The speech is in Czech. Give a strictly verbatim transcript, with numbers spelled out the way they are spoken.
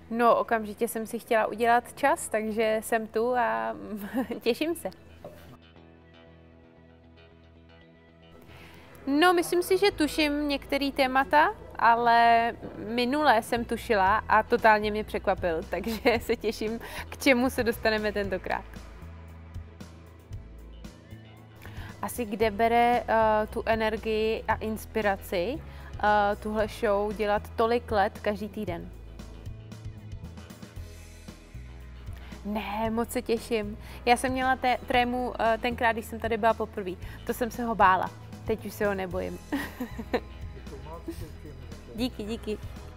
No, okamžitě jsem si chtěla udělat čas, takže jsem tu a těším se. No, myslím si, že tuším některé témata, ale minule jsem tušila a totálně mě překvapil, takže se těším, k čemu se dostaneme tentokrát. Asi kde bere uh, tu energii a inspiraci uh, tuhle show dělat tolik let každý týden. Ne, moc se těším. Já jsem měla té, trému uh, tenkrát, když jsem tady byla poprvé. To jsem se ho bála. Teď už se ho nebojím. Díky, díky.